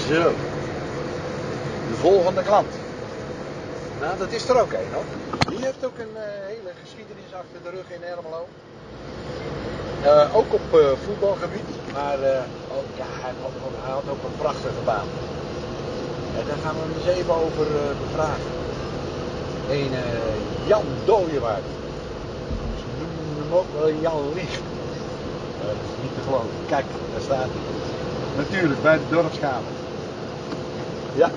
Zo. De volgende klant. Nou, dat is er ook een hoor. Die heeft ook een hele geschiedenis achter de rug in Ermelo. Ook op voetbalgebied. Maar hij had ook een prachtige baan. En daar gaan we hem eens even over bevragen. Een Jan Dooyewaard. Ze noemen hem ook wel Jan Licht. Dat is niet te geloven. Kijk, daar staat hij. Natuurlijk, bij de dorpskamer. Ja.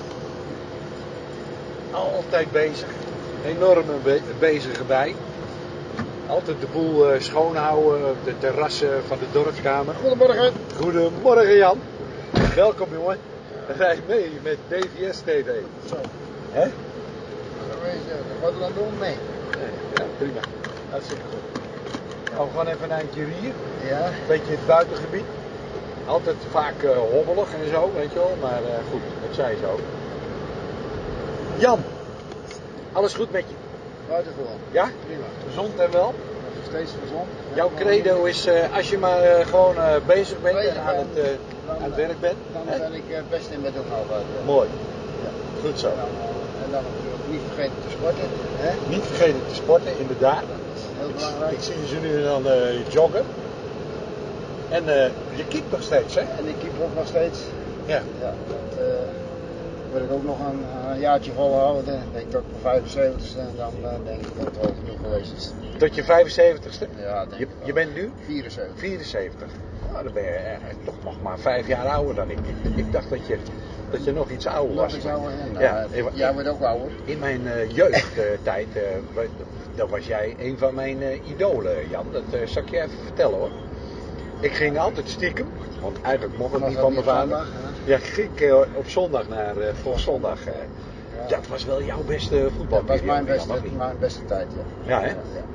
Altijd bezig. Enorm bezig bij. Altijd de boel schoonhouden op de terrassen van de dorpskamer. Goedemorgen. Goedemorgen Jan. Welkom jongen. Rijd mee met DVS TV. Zo. Hè? Wat we dan doen? Nee. Ja, prima. Hartstikke goed. Nou, we gaan even een eindje hier. Ja. Een beetje het buitengebied. Altijd vaak hobbelig en zo, weet je wel. Maar goed, dat zei zo. Jan, alles goed met je? Buitengewoon. Ja? Prima. Gezond en wel? Nog steeds gezond. Jouw credo is als je maar gewoon bezig bent en aan het werk bent. Dan ben ik best in met doen altijd. Mooi. Ja. Goed zo. En dan natuurlijk niet vergeten te sporten. Hè? Niet vergeten te sporten, inderdaad. Heel belangrijk. Ik zie ze nu en dan joggen. En je keept nog steeds, hè? En ik keep ook nog steeds. Ja. Ja, dat wil ik ook nog een jaartje volhouden. Ik denk tot mijn 75ste en dan denk ik dat het wel genoeg geweest is. Tot je 75ste? Ja, denk ik wel. Je bent nu? 74. 74. Nou, dan ben je toch nog maar 5 jaar ouder dan ik. Ik dacht dat je nog iets ouder was. Nog iets ouder, hè? Ja, jij wordt ook ouder. In mijn jeugdtijd, dan was jij een van mijn idolen, Jan. Dat zal ik je even vertellen hoor. Ik ging altijd stiekem, want eigenlijk mocht het niet van mijn vader. Zondag, ja, ik ging op zondag naar Volkszondag. Dat was wel jouw beste voetbalperiode. Dat was mijn beste tijd, ja. Ja, hè?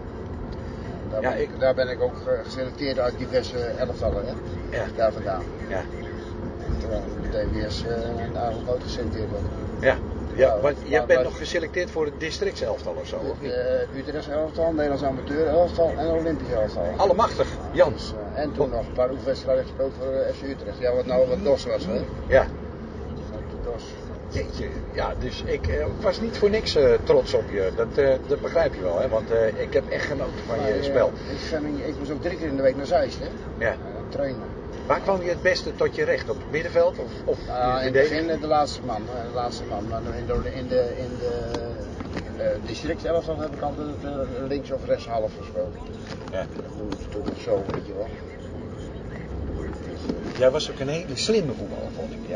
Daar ben ik ook geselecteerd uit diverse elftallen, hè? Ja. Daar vandaan. Ja. Terwijl de DWS eigenlijk ook geselecteerd wordt. Ja. Ja, want jij bent nog geselecteerd voor het districtselftal of zo, of niet? Utrechts elftal, Nederlands amateur elftal en Olympisch elftal. Allemachtig, Jans. En toen nog een paar oefenwedstrijden gespeeld voor FC Utrecht. Ja, wat nou wat DOS was, hè? Ja. DOS. Jeetje, ja, dus ik was niet voor niks trots op je. Dat begrijp je wel, hè? Want ik heb echt genoten van je spel. Ik moest ook 3 keer in de week naar Zeist, hè? Ja. Trainen. Waar kwam je het beste tot je recht? Op het middenveld of in het begin de laatste man. Maar in de districtselftal heb ik altijd links of rechts half gespeeld. Ja. Toen zo, weet je wel. Jij was ook een hele slimme voetballer, vond ik.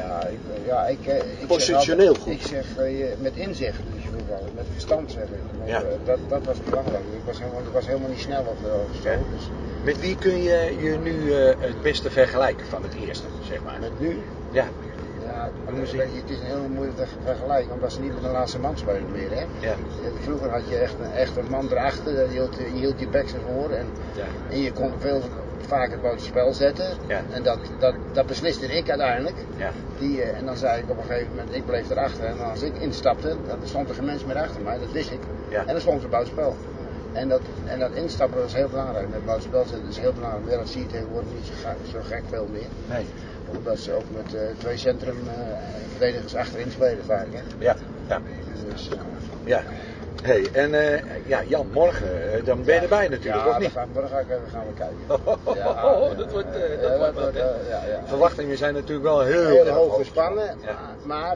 Ik positioneel zeg altijd, goed. Ik zeg met inzicht, dus voetballen, met verstand zeg ik. Ja. Dat was belangrijk. Ik was helemaal niet snel of zo. Ja. Dus met wie kun je je nu het beste vergelijken van het eerste, zeg maar? met nu? Ja. Ja, het is een heel moeilijk vergelijking, omdat ze niet met een laatste man spelen meer. Hè? Ja. Vroeger had je echt een man erachter, je hield je bek ervoor en je kon veel vaker buiten spel zetten. Ja. En dat besliste ik uiteindelijk. Ja. En dan zei ik op een gegeven moment, ik bleef erachter en als ik instapte, dan stond er geen mens meer achter mij, dat wist ik. Ja. En dan stond ze buiten spel. En dat instappen was heel belangrijk, met buitenspel zetten is heel belangrijk, maar dat zie je tegenwoordig niet zo gek veel meer. Nee. Omdat ze ook met 2 centrum verdedigers achterin spelen vaak, hè? Ja, ja. Dus, ja. Hey, en Jan, morgen, dan ben je erbij natuurlijk, of niet? Ja, morgen gaan we kijken. Dat wordt wat, hè? Ja. Verwachtingen zijn natuurlijk wel heel hoog gespannen, maar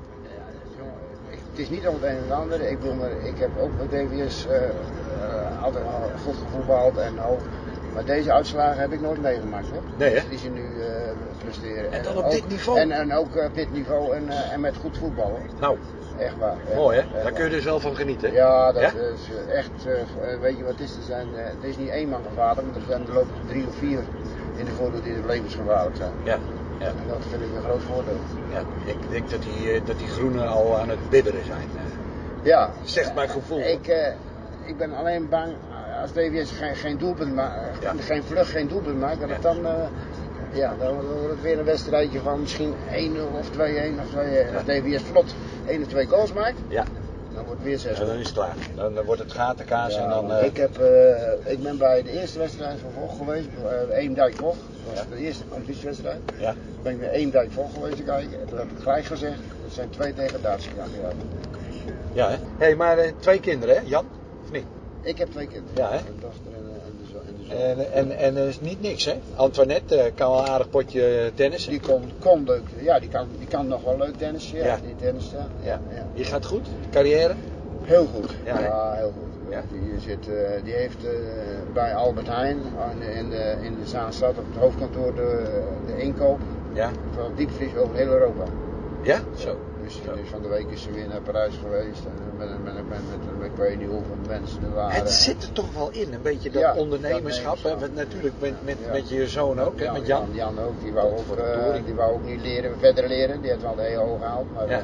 het is niet om het een en ander. Ik heb ook bij DWS altijd goed gevoetbald en hoog. Maar deze uitslagen heb ik nooit meegemaakt, hoor. Nee, hè? Die ze nu presteren. En dan op dit niveau? En ook op dit niveau en met goed voetbal, hoor. Nou, echt waar. mooi, hè? Daar kun je dus wel van genieten. Ja, dat is echt, weet je wat het is? Er is niet 1 man gevaarlijk, maar er lopen 3 of 4 in de voordeel die levensgevaarlijk zijn. Ja. Ja. En dat vind ik een groot voordeel. Ja, ik denk dat die groenen al aan het bibberen zijn. Ja. Zegt mijn gevoel. Ik ben alleen bang als DWS geen doelpunt maakt, geen doelpunt maakt, dat het dan wordt het weer een wedstrijdje van misschien 1-0 of 2-1 of 2-1. En als DWS vlot 1 of 2 goals maakt, dan wordt het weer 6. Ja, dan is het klaar. Dan wordt het gatenkaas en dan... Ik ben bij de eerste wedstrijd van Vocht geweest, Eemdijk Vocht. Dat was de eerste competitiewedstrijd. Ja. Toen ben ik weer 1 dag vol geweest kijken. En toen heb ik gelijk gezegd, het zijn 2 degradatiekandidaten. Ja, hè? Hé, maar 2 kinderen, hè, Jan? Of niet? Ik heb 2 kinderen. Ja, hè? Een dochter en de zoon. En is niet niks, hè? Antoinette kan wel een aardig potje tennissen. Die kon leuk, ja, die kan nog wel leuk tennissen, ja. Ja. Die tennist, ja. Die gaat goed? Carrière? Heel goed, Ja, ja, heel goed. Ja. Die heeft bij Albert Heijn in de Zaanstad op het hoofdkantoor de inkoop van diepvries over heel Europa. Ja? Zo. Dus van de week is ze weer naar Parijs geweest en met ik weet niet hoeveel mensen er waren. Het zit er toch wel in, een beetje dat ondernemerschap. Hè? Natuurlijk met je zoon ook, hè? Met Jan. Jan ook, die wou ook niet verder leren. Die had wel heel hoog gehaald, maar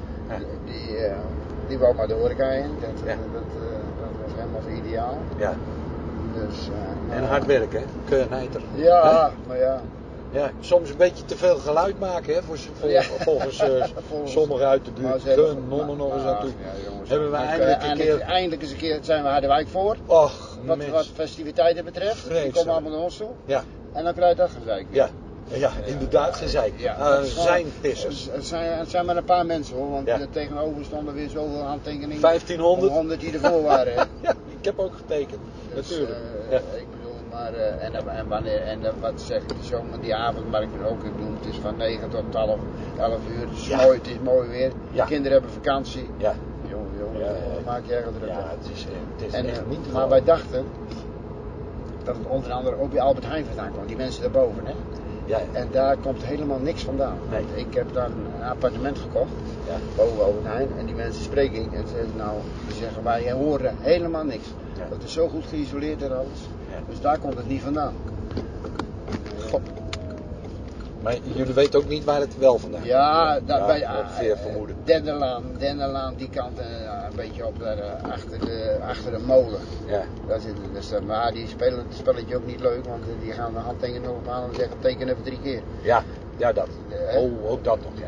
die wou maar de horeca in. Dat was helemaal ideaal. Ja. Dus, en hard werken, keurnijter. Ja, maar ja. Ja, soms een beetje te veel geluid maken, hè, volgens sommigen uit de buurt. Nonnen nog eens aan toe. Hebben we eindelijk eens een keer zijn we Harderwijk voor. Och, wat festiviteiten betreft. Die komen allemaal naar ons toe. Ja. En dan krijg je dat gezeik. Ja, inderdaad, gezeik. Zijn pissers. Het zijn maar een paar mensen hoor, want tegenover stonden weer zoveel handtekeningen. 1500? 100 die ervoor waren. Hè. Ja, ik heb ook getekend, dus, natuurlijk. Ik bedoel, maar wat zegt die zomer, die avondmarkt ook, ik bedoel, het is van 9 tot 11 uur, het is mooi weer, kinderen hebben vakantie. Ja. Jongen, maak je erg druk. Ja, het is echt niet maar wij dachten dat het onder andere ook bij Albert Heijn vandaan kwam, die mensen daarboven, hè. Ja. En daar komt helemaal niks vandaan. Nee. Ik heb daar een appartement gekocht, boven Albert Heijn, en die mensen spreek ik en die zeggen wij horen helemaal niks. Ja. Dat is zo goed geïsoleerd en alles, dus daar komt het niet vandaan. God. Maar jullie weten ook niet waar het wel vandaan komt? Ja, bij vermoeden. Denderlaan, die kant een beetje op daar, achter de molen. Ja. Daar zitten, maar die spelen het spelletje ook niet leuk, want die gaan de handtekening ophalen en zeggen teken even 3 keer. Ja, dat. Ook dat nog.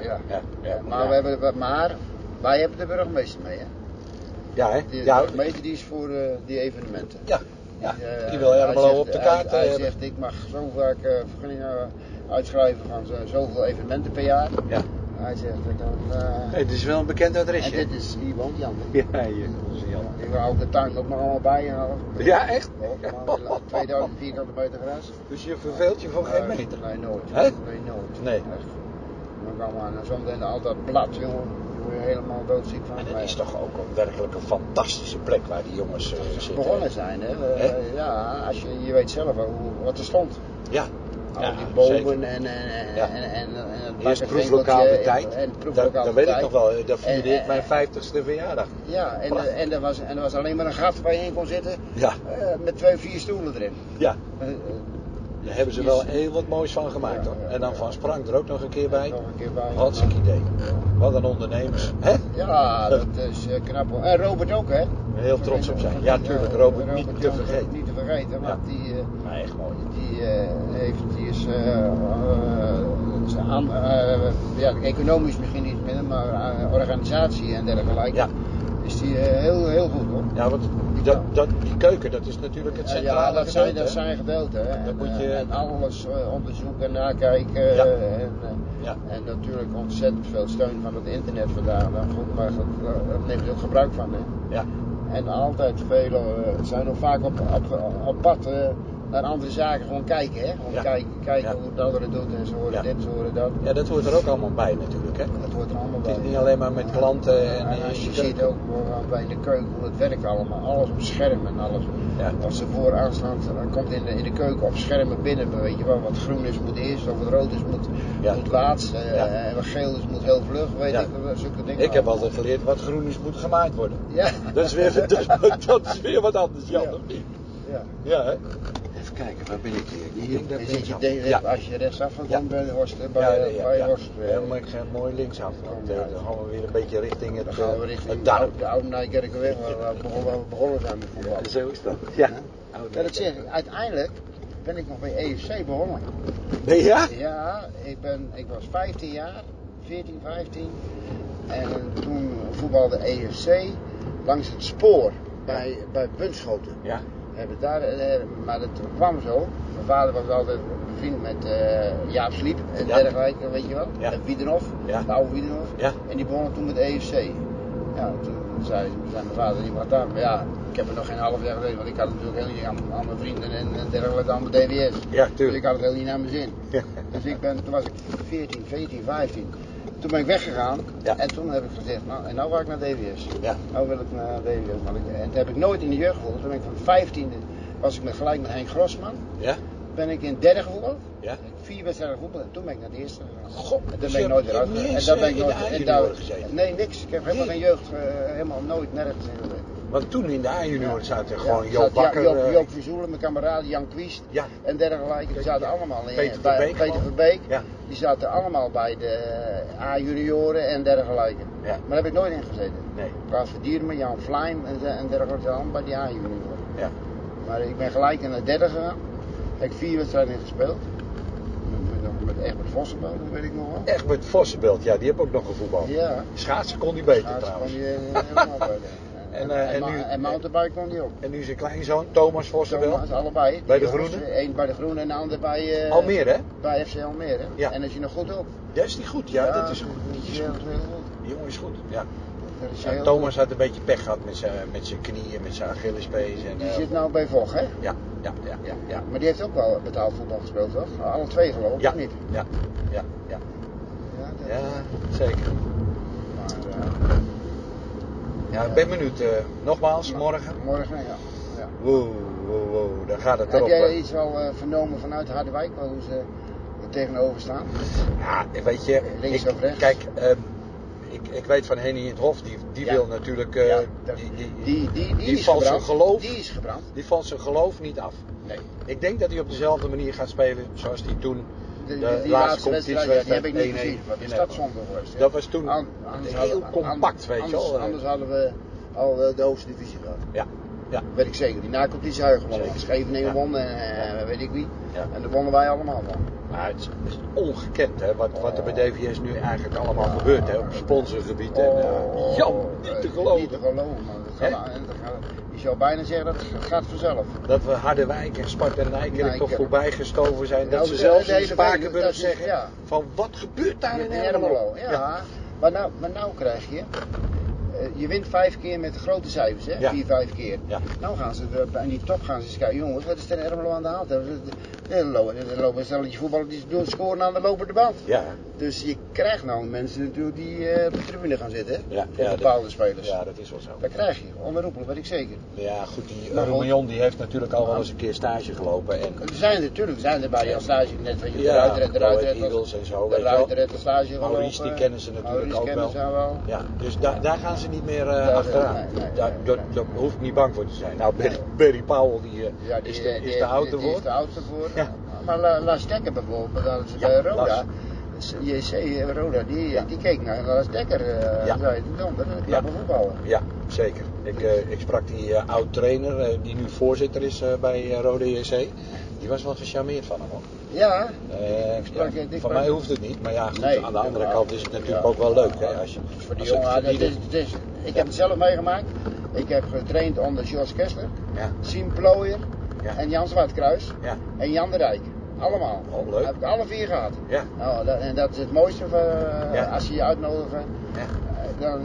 Maar wij hebben de burgemeester mee, hè? Ja, hè? De burgemeester die is voor die evenementen. Ja. Die wil helemaal op de kaart Hij zegt ik mag zo vaak vergunningen uitschrijven van zoveel evenementen per jaar. Ja. Hij zegt dan... Het is wel een bekend adresje. En dit is, hier woont Jan. Ja, hier is Jan. Die houdt de tuin ook nog allemaal bij en alles. Ja, echt? 2000 vierkante meter gras. Dus je verveelt je voor geen meter? Nee, nooit. Hè? Nee, nooit. Nee. Echt. Dan kan maar zometeen altijd plat, jongen. Daar word je helemaal doodziek van. En het is toch ook een werkelijk een fantastische plek waar die jongens zitten. Begonnen zijn, hè? Ja, als je weet zelf wat er stond. Ja. Al die bomen en eerst proeflokaal de tijd. Dat weet ik nog wel. Dat vierde ik mijn 50ste verjaardag. Ja, en er was alleen maar een gat waar je in kon zitten. Ja. Met 2, 4 stoelen erin. Ja. Daar hebben ze wel heel wat moois van gemaakt hoor. En dan Van Sprang er ook nog een keer bij. Hartstikke idee. Wat een ondernemers. Hè? Ja, dat is knap hoor. En Robert ook hè. Heel trots op zijn. Ja, tuurlijk. Robert niet te vergeten. Niet te vergeten, want die... Maar echt mooi. Die is economisch misschien niet minder, maar organisatie en dergelijke. Ja. Is die heel goed hoor. Ja, want die keuken, dat is natuurlijk het centrale gedeelte. Dat zijn gedeelten. En alles onderzoeken, nakijken. Ja. En natuurlijk ontzettend veel steun van het internet vandaag. Goed, maar daar neemt je ook gebruik van. Hè. Ja. En altijd velen zijn nog vaak op pad naar andere zaken gewoon kijken. Hè. Gewoon kijken hoe het anderen doet en ze horen dit, ze horen dat. Ja, dat hoort er ook allemaal bij natuurlijk. Hè. Dat hoort er allemaal bij. Het is niet alleen maar met klanten en je ziet ook bij de keuken hoe het werkt allemaal. Alles op scherm en alles. Ja. Als ze vooraan staan, dan komt in de keuken op schermen binnen. Weet je wel, wat groen is moet eerst, of wat rood is moet laatst. En wat geel is moet heel vlug. Weet ik, zulke dingen. Ik heb altijd geleerd wat groen is moet gemaaid worden. Ja. Dat is weer wat anders, Jan. Ja, hè? Even kijken, waar ben ik hier? Als je rechtsaf komt bij Horst. Bij Horst. Ja, maar ik ga mooi linksaf. Dan gaan we weer een beetje richting het de oude Nijkerkerweg waar we begonnen zijn met voetbal. Ja, zo is dat. Ja. Dat zeg ik. Uiteindelijk ben ik nog bij EFC begonnen. Ja? Ja, ik was 15 jaar, 14, 15. En toen voetbalde EFC langs het spoor bij Bunschoten. Ja. Maar dat kwam zo. Mijn vader was altijd bevriend met Jaap Sliep en dergelijke, weet je wel. Met Wiedenhof, de oude Wiedenhof. Ja. En die begonnen toen met de EFC. Ja, toen zei mijn vader niet wat daar. Maar ja, ik heb er nog geen half jaar geleden, want ik had het natuurlijk heel niet aan mijn vrienden en dergelijke aan mijn DWS. Ja, tuurlijk. Dus ik had het heel niet naar mijn zin. Ja. Dus toen was ik 14, 15. Toen ben ik weggegaan en toen heb ik gezegd, nou ga ik naar DWS. Ja. Nou wil ik naar DWS. En dat heb ik nooit in de jeugd gevoeld. Toen ben ik van 15e, was ik gelijk met Henk Grosman. Ja. Ben ik in derde gevoetbald. Ja. 4 wedstrijden gevoetbald en toen ben ik naar de eerste gegaan. God, en dan ben ik nooit weer uit. En dan ben ik nooit gezeten. Nee, niks. Ik heb helemaal geen jeugd, helemaal nooit nergens in gezeten. Want toen in de A-junior zaten gewoon Joop Bakker... Joop Verzoelen, mijn kameraad, Jan Kwiest en dergelijke. Die zaten allemaal in. Peter Verbeek. Ja. Die zaten allemaal bij de A-junioren en dergelijke. Ja. Maar daar heb ik nooit in gezeten. Nee. Klaas Verdierme, Jan Vlijm en dergelijke, allemaal bij die A-junioren. Ja. Maar ik ben gelijk in de derde gegaan. Heb ik 4 wedstrijden gespeeld. Met Egbert Vossenbelt, dat weet ik nog wel. Egbert Vossenbelt, ja, die heb ook nog gevoetbald. Ja. Schaatsen kon die beter trouwens. Kon die helemaal beter. En mountainbike kon die ook. En nu zijn kleinzoon, Thomas Vossenbelt. Thomas, allebei. Bij de Groene? Eén bij de Groene en de ander bij... Almere, hè? Bij FC Almere. Ja. En is hij nog goed op? Ja, is die goed? Ja, dat is goed. Die jongen is goed, ja. Thomas had een beetje pech gehad met zijn knieën, met zijn Achillespees. Die zit nou bij Vocht, hè? Ja. Maar die heeft ook wel betaald voetbal gespeeld, toch? Alle twee geloof ik, of niet? Ja, zeker. Maar, ik ben benieuwd. Nogmaals, morgen. Morgen, ja. Wow, daar gaat het erop. Heb jij iets wel vernomen vanuit Harderwijk, hoe ze er tegenover staan? Ja, weet je, links of rechts? Kijk, ik weet van Henny in het Hof, die wil natuurlijk, die valt zijn geloof, die is gebrand. Die valt zijn geloof niet af. Nee. Ik denk dat hij op dezelfde manier gaat spelen zoals hij toen de laatste competitiewedstrijd heb ik niet gezien. Wat is dat zonde geweest? Dat was toen heel compact, weet je wel. Anders hadden we al de hoogste divisie gehad. Ja. Weet ik zeker. Die na-competitie hadden gewonnen. Scheveningen won en weet ik wie. Ja. En daar wonnen wij allemaal van. Maar het is ongekend, hè, wat er bij DVS nu eigenlijk allemaal gebeurt, hè, op sponsorgebied. Jan, niet te geloven. Niet te geloven, man. Je zou bijna zeggen dat het gaat vanzelf. Dat we Harderwijk en Sparta en Nijkerk toch voorbij gestoven zijn. Dat ze zelfs in Spakenburg zeggen van wat gebeurt daar in Ermelo? Ja. Maar nou krijg je... je wint 5 keer met grote cijfers, hè? 4, 5 keer. Ja. Nou gaan ze aan die top gaan ze eens kijken, jongens, wat is er in Ermelo aan de hand? Er lopen een stelletje voetballers die scoren aan de lopende band. Ja. Dus je krijgt nou mensen natuurlijk die op de tribune gaan zitten, hè? Ja. Voor bepaalde spelers. Ja, dat is wel zo. Dat krijg je, onherroepelijk, weet ik zeker. Ja, goed, die Roemion die heeft natuurlijk al wel eens een keer stage gelopen. En... Er zijn er bij als stage, net van je de Eagles en zo. De Ruiter stage gelopen. Maurice, die kennen ze natuurlijk ook wel. Ja, dus daar gaan ze niet meer achteraan. Daar hoef ik niet bang voor te zijn. Nou, Barry Powell is de oudste voor. Die is de oudste voor. Ja. Maar Lars Dekker bijvoorbeeld, dat is bij Roda. JC Roda, die keek naar Lars Dekker. Dat is een knappe voetballer. Ja, zeker. Ik sprak die oud-trainer, die nu voorzitter is bij Roda JC. Die was wel gecharmeerd van hem, hoor. Ja. Van mij hoeft het niet, maar ja, goed, aan de andere kant is het natuurlijk ook wel leuk. Hè, als je, voor die jongen, ik heb het zelf meegemaakt. Ik heb getraind onder George Kessler, Siem Plooijer en Jan Zwartkruis en Jan de Rijk. Allemaal. Oh, leuk. Heb ik alle 4 gehad. Ja. Nou, en dat is het mooiste als je je uitnodigen. Dan,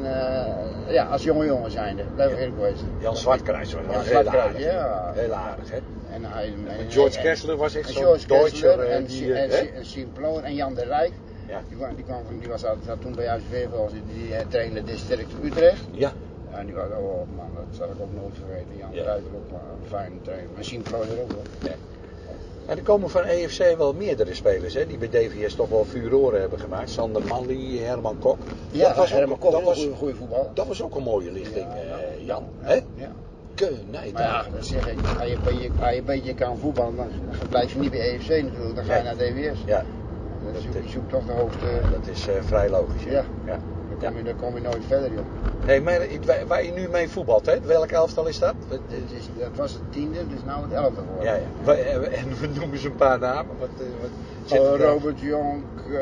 als jonge jongen zijnde. Blijf ik eerlijk wezen. Jan Zwartkruis was heel aardig. Ja. Heel aardig, hè. En George Kessler was echt zo'n Duitser. En Siem Plooijer en Jan de Rijk. Ja. Die was toen bij UCV, die trainde district Utrecht. Ja. En die was, man, dat zal ik ook nooit vergeten. Jan de Rijk was ook een fijne trainer. Maar Siem Plooijer ook wel. Ja. En er komen van EFC wel meerdere spelers, hè, die bij DVS toch wel furoren hebben gemaakt. Sander Manley, Herman Kok. Ja, Herman Kok was een goede voetbal. Dat was ook een mooie lichting, Jan. Hè? Ja. Nee, maar ja, dat zeg ik, als je een beetje kan voetballen, dan blijf je niet bij EFC natuurlijk, dan ga je naar DVS. Ja. Je zoekt toch de hoogste... Dat is vrij logisch, ja. Dan kom je nooit verder, joh. Nee, maar waar je nu mee voetbalt, hè? Welk elftal is dat? Dat was het 10e, dus nou het 11e geworden. Ja. En we noemen ze een paar namen. Robert Jonk,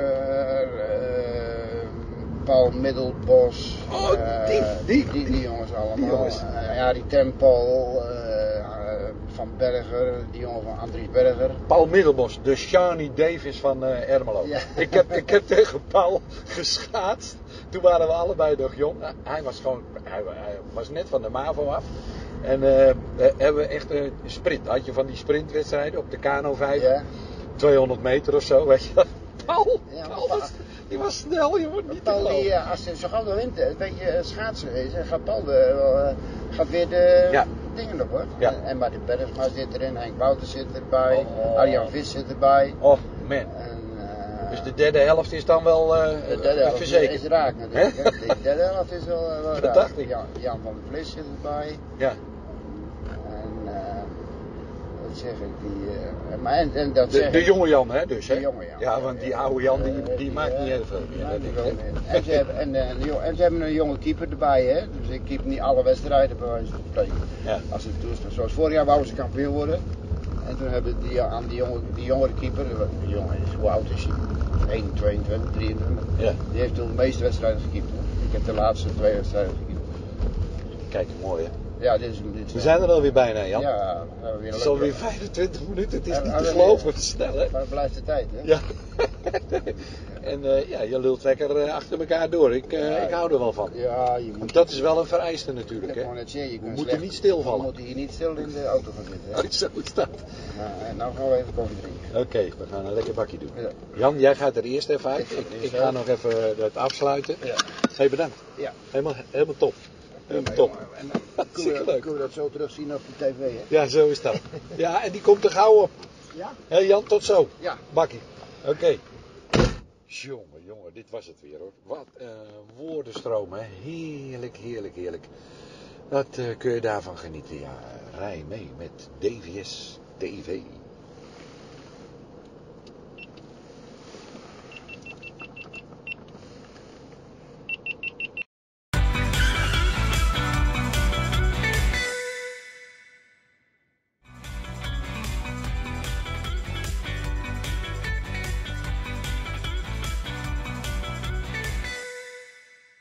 Paul Middelbos. Die jongens allemaal. Die jongens. Die Tempo, Van Berger, die jongen van Andries Berger. Paul Middelbos, de Shani Davis van Ermelo. Ja. Ik heb tegen Paul geschaatst. Toen waren we allebei nog jong. Hij was net van de MAVO af. En hebben we echt een sprint. Had je van die sprintwedstrijden op de Kano 5. Ja. 200 meter of zo, weet je. Paul, die was snel, je wordt niet Paul, te die, als je zo gauw de wind een beetje schaatsen is, gaat Paul gaat weer de dingen op, hoor. Ja. En Martin Bergsma zit erin, Henk Bouten zit erbij, Arjan Vis zit erbij. Oh man. Dus de derde helft is dan wel de derde helft verzekerd. Is raak natuurlijk. De derde helft is wel dat raak. Dacht ik. Jan van der Vlis zit erbij. Ja. En wat zeg ik, en dat de jonge Jan, hè, dus, hè? De jonge Jan. Ja, want die oude Jan, die maakt niet heel veel meer. En ze hebben een jonge keeper erbij, hè. Dus ik keep niet alle wedstrijden bij wijze van spreken. Ja. Als het toestand. Zoals vorig jaar wouden ze kampioen worden. En toen hebben die jongere keeper, die jongen is, hoe oud is hij? 1, 22, 23. Ja. Die heeft toen de meeste wedstrijden gekiept. Ik heb de laatste 2 wedstrijden gekiept. Kijk, mooi hè. Ja, we zijn er alweer bijna, Jan. Ja, het is alweer 25 minuten, het is niet te geloven, het is snel hè. Maar blijft de tijd hè. Ja. En je lult lekker achter elkaar door, ik hou er wel van. Ja, want dat is wel een vereiste natuurlijk hè. We moeten niet stilvallen. We moeten hier niet stil in de auto gaan zitten hè. Zo is dat. En nou gaan we even koffie drinken. Oké, we gaan een lekker bakje doen. Ja. Jan, jij gaat er eerst even uit. Ik ga nog even het afsluiten. Ja. Hey, bedankt. Ja. Helemaal top. Top. Kunnen we dat zo terugzien op de tv, hè? Ja, zo is dat. Ja, en die komt er gauw op. Ja? Hé Jan, tot zo. Ja. Bakkie. Oké. Jongen, dit was het weer hoor. Wat een woordenstroom, hè. Heerlijk. Wat kun je daarvan genieten? Ja, rij mee met DVS TV.